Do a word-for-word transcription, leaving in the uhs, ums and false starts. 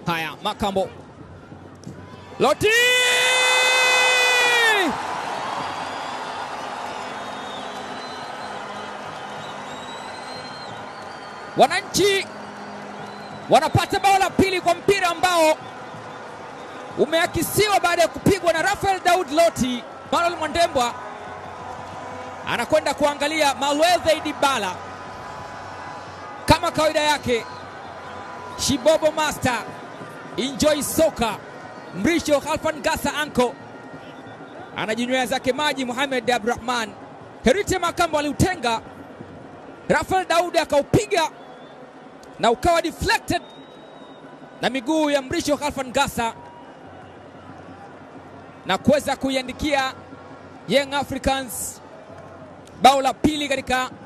Haya, Makambo. Loti! Wananchi wanapata bao la pili kwa mpira ambao umeakisiwa baada ya kupigwa na Rafael Daud Loti. Manuel Mwandembwa anakwenda kuangalia Malwethe Dibala kama kawaida yake. Shibobo Master, enjoy soka. Mrisho Khalfan ngasa anko anajinywea zake maji. Mohamed Abdurrahman Herite Makambo aliutenga, Rafael Daud akaupiga na ukawa deflected na miguu ya Mrisho Khalfan ngasa na kuweza kuiandikia Young Africans bao la pili katika